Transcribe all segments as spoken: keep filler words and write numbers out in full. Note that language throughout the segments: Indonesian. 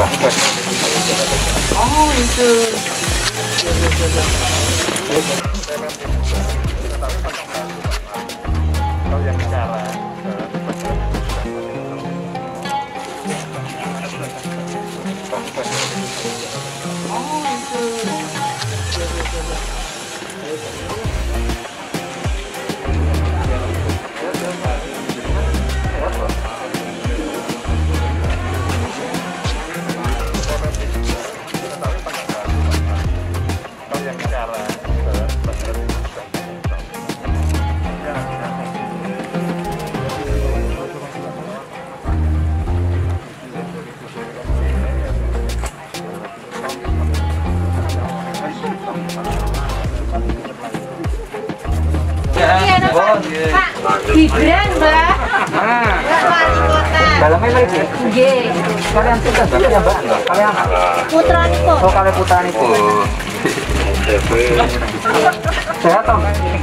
Oh itu. Kalau yang bicara Oh itu. yang bicara Iya, Pak. Pak Gibran, Mbak. Nah, Mbak Wali Kota. dalamnya lagi. Nggih. Kalian sudah Mbak ya, Mbak? Kalian Putranipun. oh kalian putraan itu. Sehat Tom.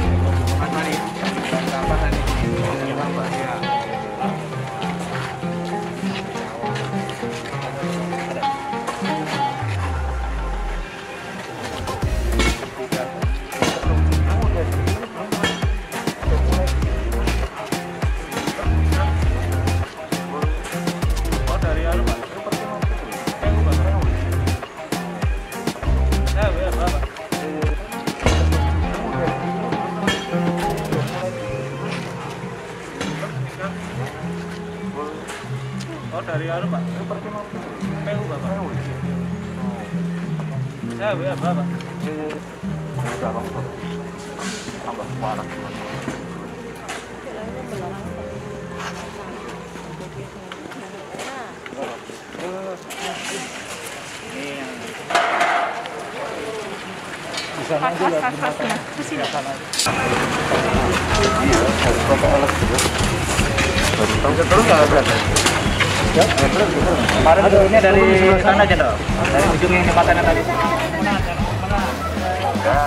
Oh dari anu Pak, seperti mau P U Bapak. Ya, ya Bapak. Tambah parah. Ini yang bisa nanti lihat di mata. Iya, harus pakai alat juga. Tahu terus nggak berarti? Ya, kemarin turunnya dari sana aja dong, dari ujung yang jembatannya tadi. Ya.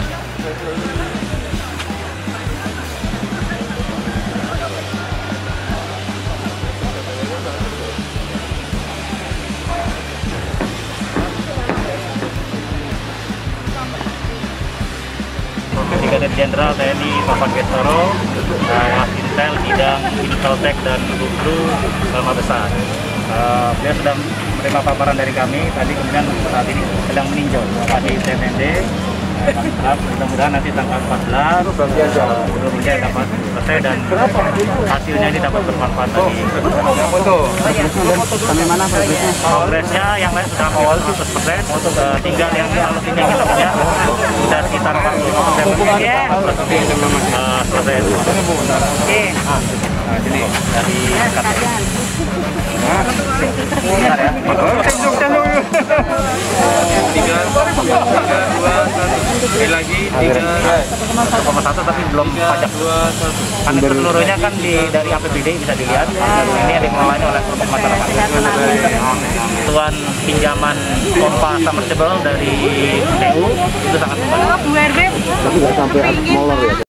Brigadir Jenderal T N I Taufan Gestoro, uh, Intel bidang Medical Tech dan Guru Lama Besar. Uh, beliau sedang menerima paparan dari kami, tadi kemudian saat ini sedang meninjau di T M N D. Mudah-mudahan nanti tanggal empat belas sebelumnya dapat selesai dan hasilnya ini dapat bermanfaat bagi progresnya. Yang lain sudah awal seratus persen, tinggal yang halus ini kita punya sudah sekitar empat puluh persen selesai. Nah, ini dari bentar ya. Tiga, tiga, dua, satu. Lagi tiga koma satu tapi belum pajak. Kan itu seluruhnya kan di dari A P B D bisa dilihat. Ini yang dikelolanya oleh kelompok masyarakat. Tuan pinjaman pompa submersible dari P U itu sangat membantu. Tapi nggak sampai molor ya.